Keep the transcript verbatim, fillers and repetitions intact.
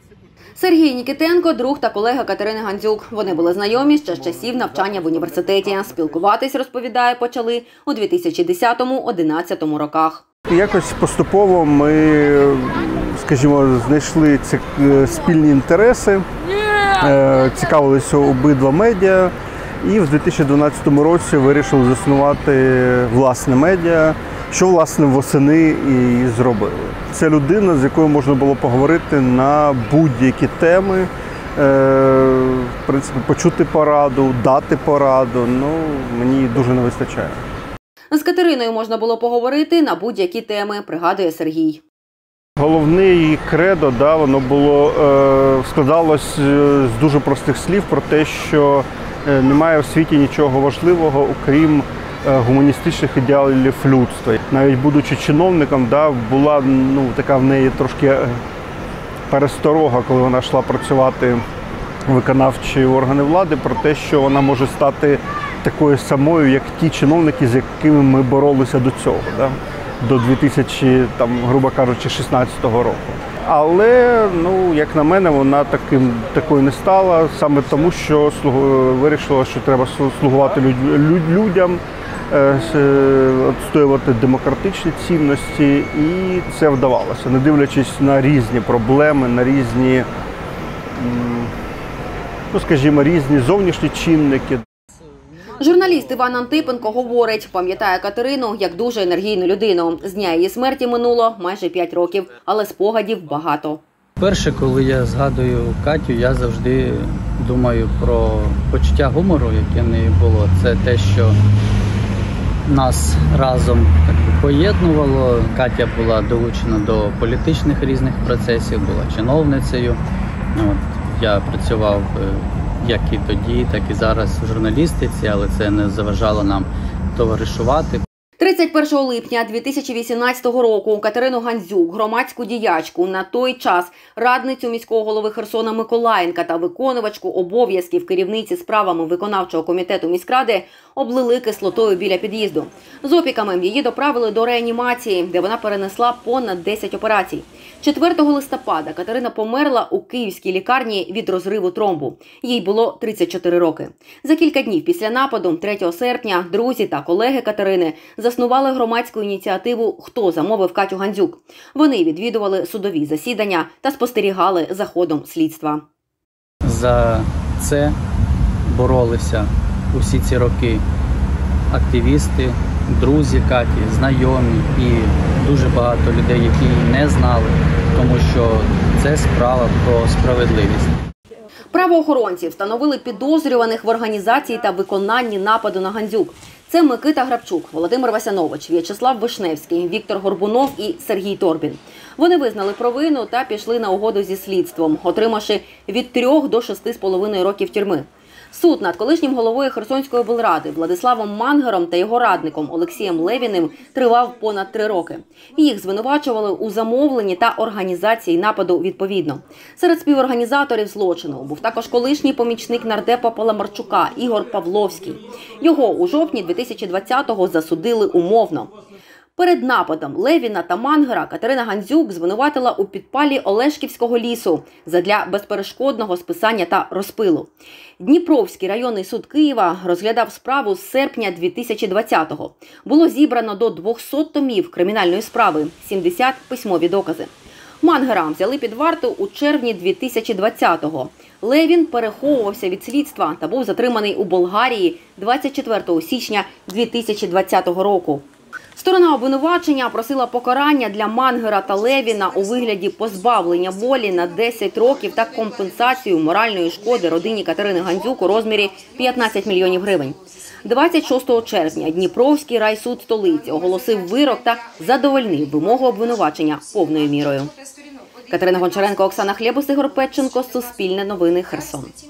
Сергій Нікітенко – друг та колега Катерини Гандзюк. Вони були знайомі ще з часів навчання в університеті. Спілкуватись, розповідає, почали у дві тисячі десятому-одинадцятому роках. Якось поступово ми, скажімо, знайшли ці спільні інтереси, цікавилися обидва медіа і в дві тисячі дванадцятому році вирішили заснувати власне медіа, що, власне, восени і зробили. Це людина, з якою можна було поговорити на будь-які теми, в принципі, почути пораду, дати пораду. Ну, мені дуже не вистачає. З Катериною можна було поговорити на будь-які теми, пригадує Сергій. Головне її кредо, да, воно було, е, складалось з дуже простих слів про те, що немає в світі нічого важливого, окрім гуманістичних ідеалів людства. Навіть будучи чиновником, да, була ну, така в неї трошки пересторога, коли вона йшла працювати в виконавчі органи влади, про те, що вона може стати такою самою, як ті чиновники, з якими ми боролися до цього, да, до дві тисячі, там, грубо кажучи, шістнадцятого року. Але, ну, як на мене, вона таким, такою не стала, саме тому, що вирішила, що треба слугувати люд, людям, відстоювати демократичні цінності, і це вдавалося, не дивлячись на різні проблеми, на різні, ну, скажімо, різні зовнішні чинники. Журналіст Іван Антипенко говорить, пам'ятає Катерину як дуже енергійну людину. З дня її смерті минуло майже п'ять років, але спогадів багато. Перше, коли я згадую Катю, я завжди думаю про почуття гумору, яке в неї було. Це те, що нас разом так, поєднувало. Катя була долучена до політичних різних процесів, була чиновницею. От, я працював як і тоді, так і зараз в журналістиці, але це не заважало нам товаришувати. тридцять першого липня дві тисячі вісімнадцятого року Катерину Гандзюк, громадську діячку, на той час радницю міського голови Херсона Миколаєнка та виконувачку обов'язків керівниці справами виконавчого комітету міськради облили кислотою біля під'їзду. З опіками її доправили до реанімації, де вона перенесла понад десять операцій. четвертого листопада Катерина померла у київській лікарні від розриву тромбу. Їй було тридцять чотири роки. За кілька днів після нападу, третього серпня, друзі та колеги Катерини заснували громадську ініціативу «Хто замовив Катю Гандзюк?». Вони відвідували судові засідання та спостерігали за ходом слідства. За це боролися усі ці роки активісти, друзі Каті, знайомі і дуже багато людей, які її не знали, тому що це справа про справедливість. Правоохоронці встановили підозрюваних в організації та виконанні нападу на Гандзюк. Це Микита Грабчук, Володимир Васянович, В'ячеслав Вишневський, Віктор Горбунов і Сергій Торбін. Вони визнали провину та пішли на угоду зі слідством, отримавши від трьох до шести з половиною років тюрми. Суд над колишнім головою Херсонської облради Владиславом Мангером та його радником Олексієм Левіним тривав понад три роки. Їх звинувачували у замовленні та організації нападу відповідно. Серед співорганізаторів злочину був також колишній помічник нардепа Паламарчука Ігор Павловський. Його у жовтні дві тисячі двадцятого розсудили умовно. Перед нападом Левіна та Мангера Катерина Гандзюк звинуватила у підпалі Олешківського лісу задля безперешкодного списання та розпилу. Дніпровський районний суд Києва розглядав справу з серпня дві тисячі двадцятого. Було зібрано до двохсот томів кримінальної справи, сімдесят письмові докази. Мангера взяли під варту у червні дві тисячі двадцятого. Левін переховувався від слідства та був затриманий у Болгарії двадцять четвертого січня дві тисячі двадцятого року. Сторона обвинувачення просила покарання для Мангера та Левіна у вигляді позбавлення волі на десять років та компенсацію моральної шкоди родині Катерини Гандзюк у розмірі п'ятнадцять мільйонів гривень. двадцять шостого червня Дніпровський райсуд столиці оголосив вирок та задовольнив вимогу обвинувачення повною мірою. Катерина Гончаренко, Оксана Хлєбус, Ігор Петченко, Суспільне новини, Херсон.